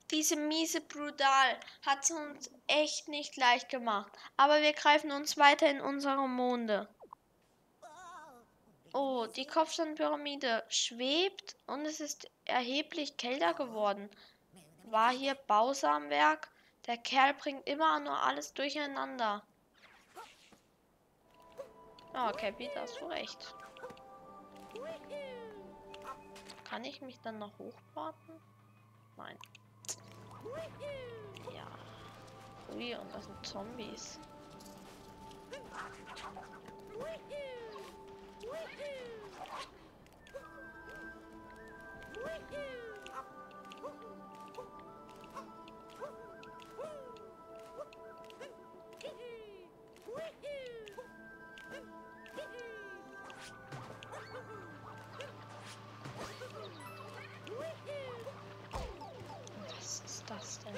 Diese miese Brutal hat es uns echt nicht leicht gemacht. Aber wir greifen uns weiter in unsere Monde. Oh, die Kopfsteinpyramide schwebt und es ist erheblich kälter geworden. War hier Bausamwerk? Der Kerl bringt immer nur alles durcheinander. Ja, Cappy, da hast du recht. Kann ich mich dann noch hochwarten? Nein. Ja. Ui, und das sind Zombies. Was ist das denn?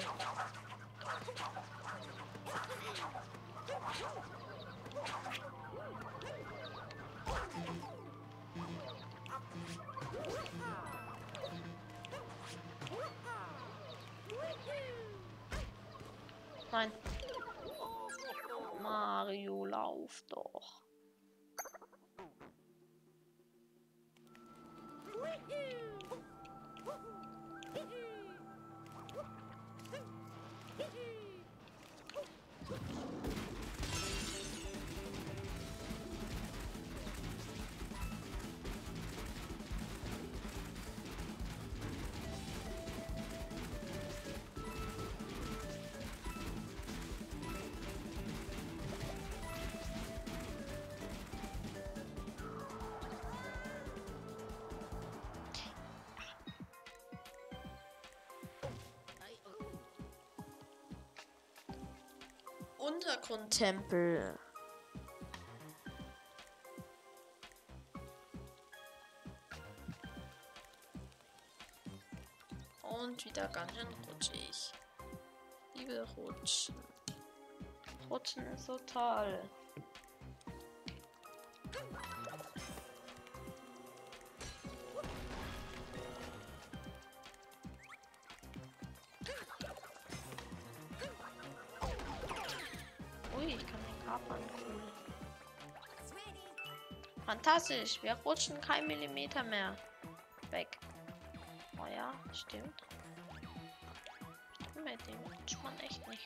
Nein. Mario, lauf doch. Untergrundtempel. Und wieder ganz schön rutschig. Liebe Rutschen. Rutschen ist so toll. Ui, ich kann den kapern. Cool. Fantastisch. Wir rutschen kein Millimeter mehr weg. Oh ja, stimmt. Mit dem rutscht man echt nicht.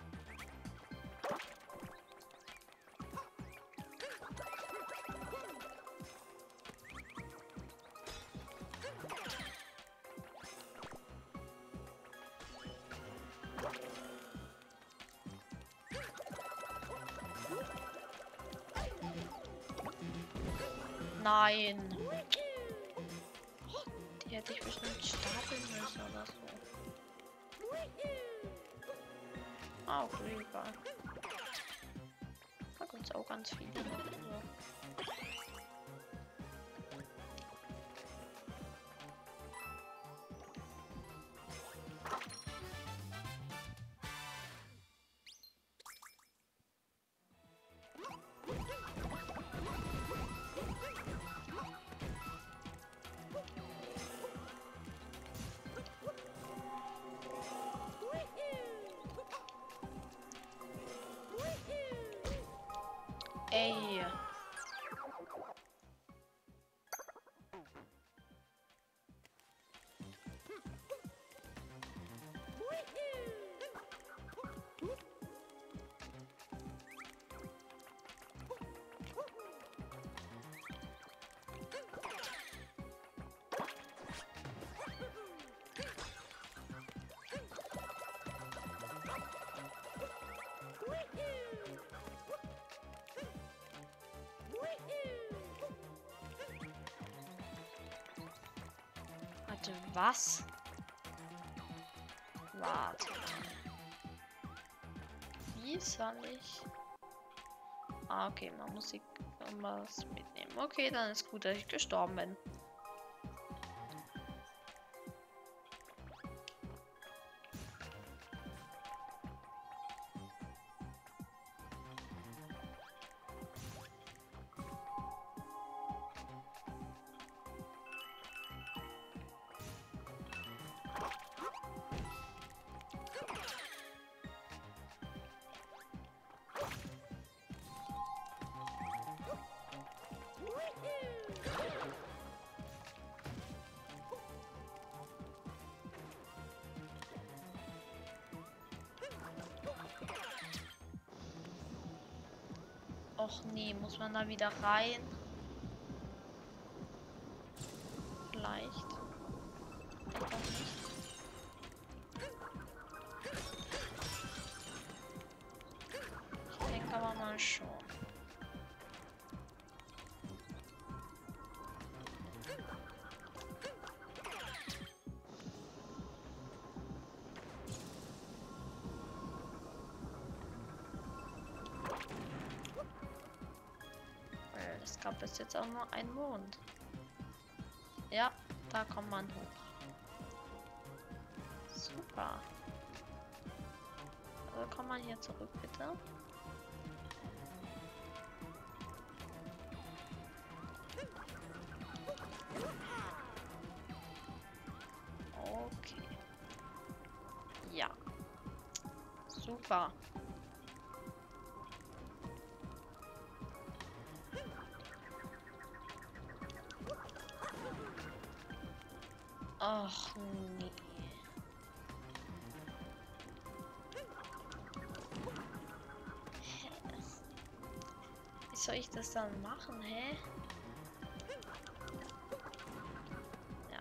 Nein. Die hätte ich bestimmt stapeln müssen oder so. Ah, okay, egal. Da gibt es auch ganz viele noch. So. Ey. Warte, was? Warte. Wie soll ich? Ah, okay, man muss irgendwas mitnehmen. Okay, dann ist gut, dass ich gestorben bin. Och nee, muss man da wieder rein? Vielleicht. Denk auch nicht. Ich denke aber mal schon. Es gab bis jetzt auch nur einen Mond. Ja, da kommt man hoch. Super. Also komm mal hier zurück, bitte. Okay. Ja. Super. Ach nee. Wie soll ich das dann machen, hä? Ja.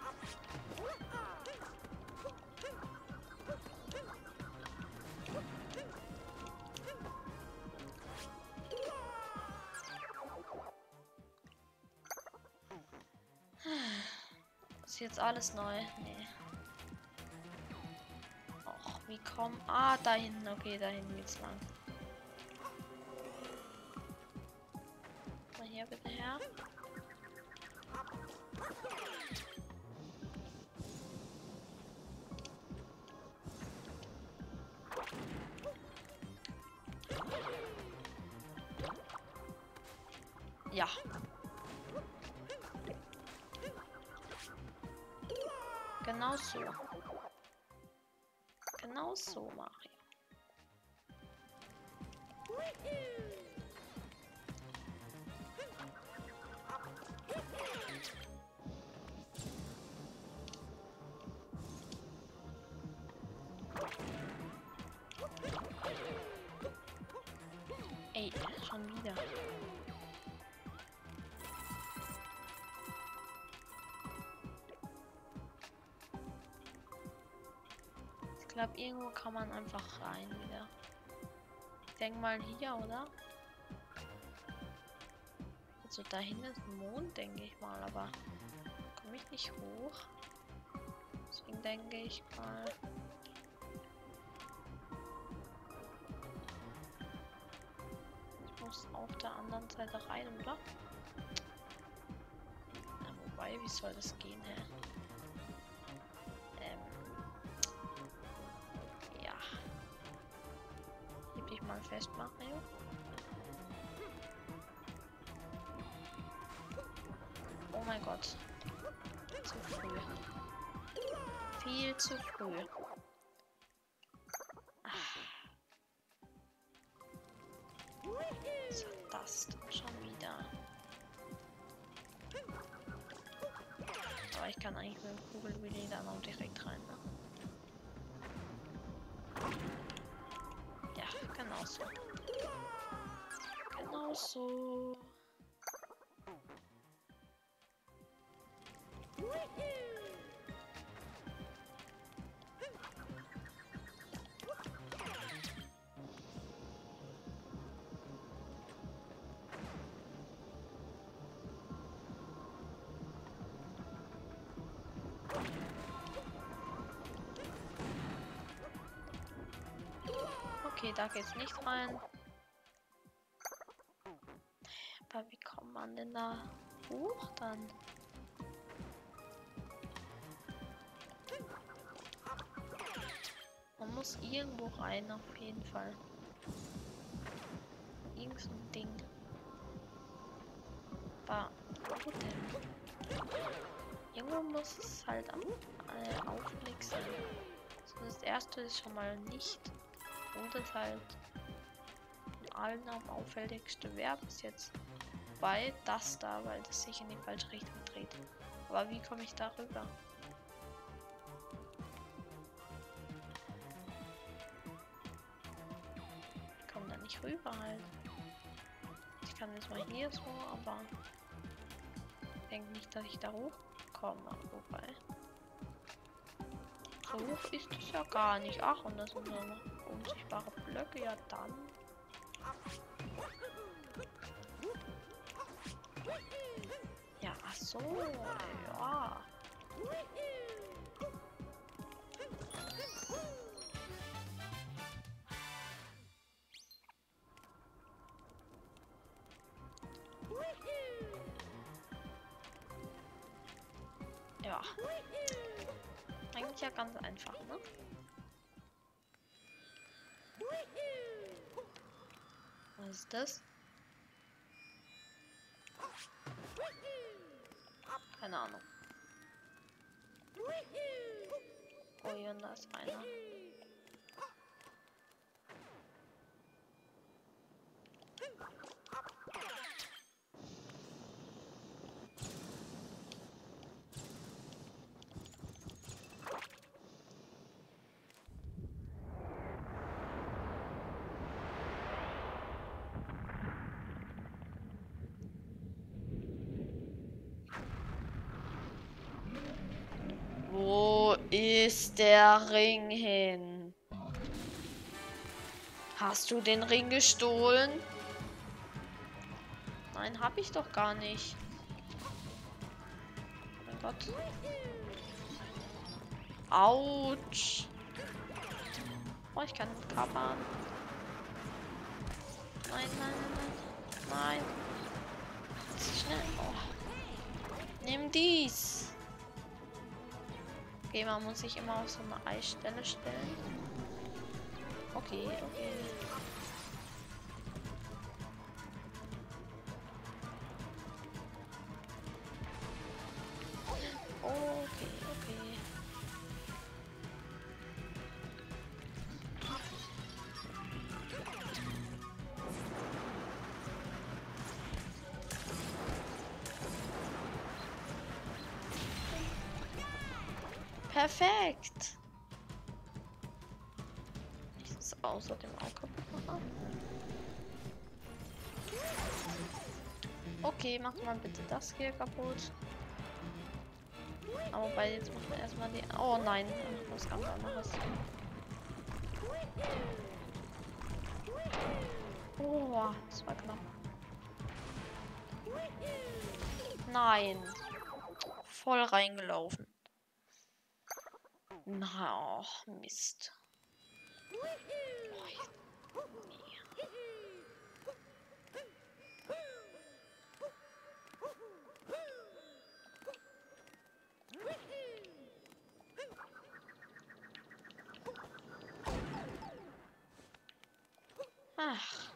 Ist jetzt alles neu? Nee. Och, wie kommen... Ah, da hinten. Okay, da hinten geht's lang. Mal hier bitte her. Ja. Genau so. Genau so, Mario. Ey, schon wieder. Ich glaube, irgendwo kann man einfach rein wieder. Ich denke mal hier, oder? Also da hinten ist ein Mond, denke ich mal, aber komme ich nicht hoch. Deswegen denke ich mal. Ich muss auf der anderen Seite rein, oder? Na, wobei, wie soll das gehen, hä? Ja. Heb dich mal fest, Mario. Oh mein Gott. Zu früh. Viel zu früh. Was ist das denn schon wieder? Aber ich kann eigentlich mit dem Kugelwilli dann auch direkt rein, ne? Ja, genau so. Genau so. Okay, da geht's nicht rein. Aber wie kommt man denn da hoch dann? Man muss irgendwo rein, auf jeden Fall. Irgend so ein Ding. Aber wo denn? Irgendwo muss es halt am Aufblick sein. So, das erste ist schon mal nicht. Und das halt von allen am auffälligste wäre bis jetzt bei das da, weil das sich in die falsche Richtung dreht. Aber wie komme ich da rüber? Ich komme da nicht rüber halt. kann jetzt mal hier so, aber ich denke nicht, dass ich da hochkomme. Wobei. So hoch ist es ja gar nicht. Ach, und das sind nur noch unsichtbare Blöcke. Ja, dann. Ja, ach so. Ja. Ja. Eigentlich ja ganz einfach, ne? Was ist das? Keine Ahnung. Oh, hier und da ist einer. Wo ist der Ring hin? Hast du den Ring gestohlen? Nein, hab ich doch gar nicht. Oh mein Gott. Autsch. Oh, ich kann nicht kapern. Nein, nein, nein, nein. Nein. Schnell. Oh. Nimm dies. Okay, man muss sich immer auf so eine Eisstelle stellen. Okay, okay. Okay, okay. Perfekt. Nichts außer dem auch kaputt machen. Okay, mach mal bitte das hier kaputt. Aber bei jetzt muss man erstmal die. Oh nein, was ganz anderes. Oh, das war knapp. Nein. Voll reingelaufen. Na, oh, Mist. Oh, ach.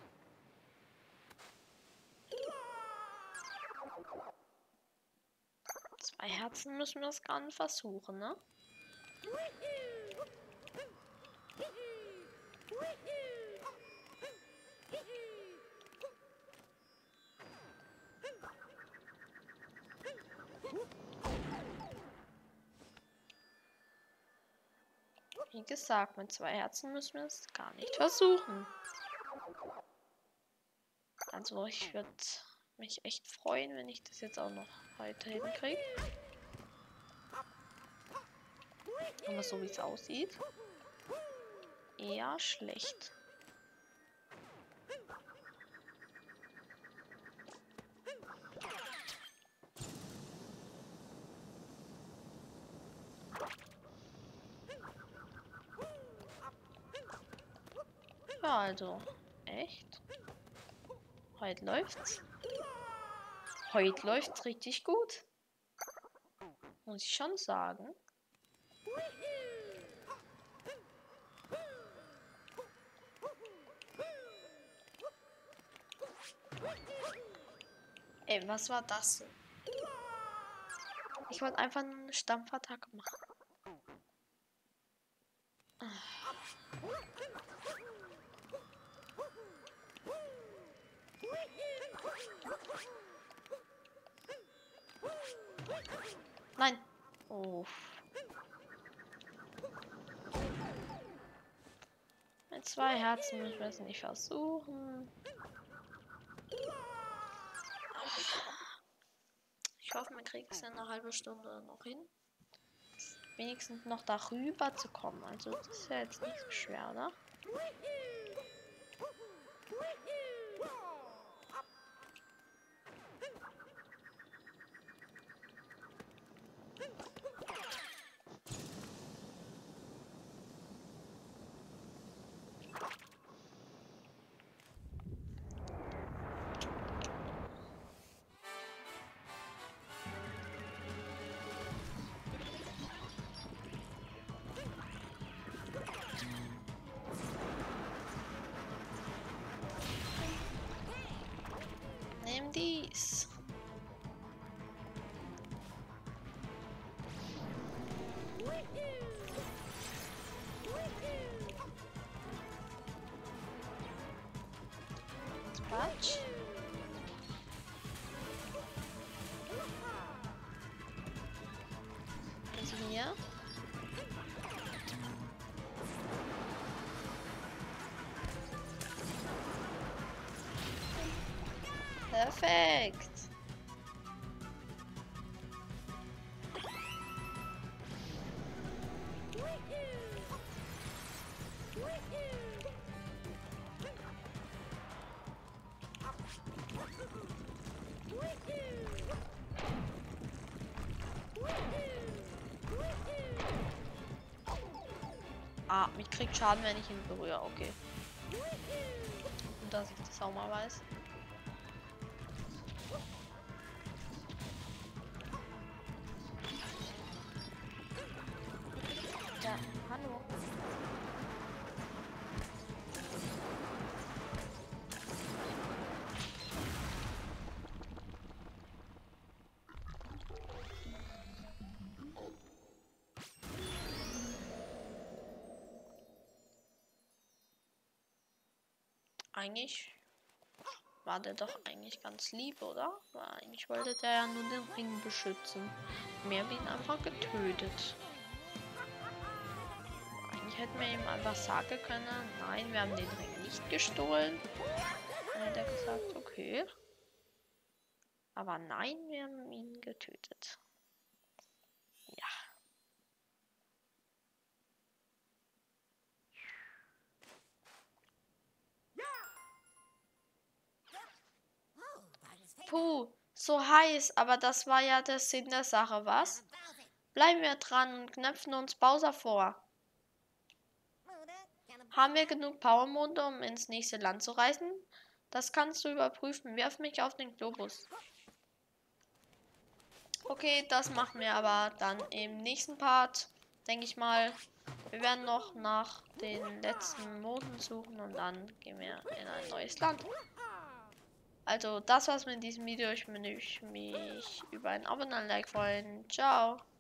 Zwei Herzen müssen wir das gar nicht versuchen, ne? Wie gesagt, mit zwei Herzen müssen wir es gar nicht versuchen. Also ich würde mich echt freuen, wenn ich das jetzt auch noch weiterhin kriege. Aber so wie es aussieht, eher schlecht. Ja, also, echt? Heute läuft's. Heute läuft's richtig gut. Muss ich schon sagen. Ey, was war das? Ich wollte einfach nur eine Stampfattacke machen. Nein. Oh. Mit zwei Herzen müssen wir es nicht versuchen. Ich hoffe, wir kriegen es in einer halben Stunde noch hin. Wenigstens noch darüber zu kommen. Also das ist ja jetzt nicht so schwer, oder? Nimm dies. Quatsch. Also hier. Perfekt. Ah, mich kriegt Schaden, wenn ich ihn berühre. Okay. Und dass ich das auch mal weiß. Ja, hallo. Eigentlich war der doch eigentlich ganz lieb, oder? Weil eigentlich wollte der ja nur den Ring beschützen. Wir haben ihn einfach getötet. Eigentlich hätten wir ihm einfach sagen können, nein, wir haben den Ring nicht gestohlen. Dann hätte er gesagt, okay. Aber nein, wir haben ihn getötet. Ja. Puh, so heiß, aber das war ja der Sinn der Sache, was? Bleiben wir dran und knöpfen uns Bowser vor. Haben wir genug Powermonde, um ins nächste Land zu reisen? Das kannst du überprüfen. Wirf mich auf den Globus. Okay, das machen wir aber dann im nächsten Part, denke ich mal. Wir werden noch nach den letzten Monden suchen und dann gehen wir in ein neues Land. Also, das war's mit diesem Video. Ich würde mich über ein Abo und ein Like freuen. Ciao.